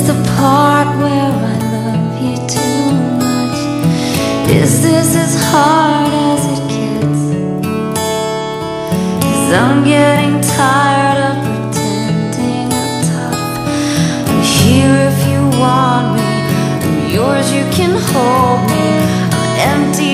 the part where I love you too much? Is this as hard as it gets? 'Cause I'm getting tired of pretending I'm tough. I'm here if you want me, I'm yours, you can hold me. I'm empty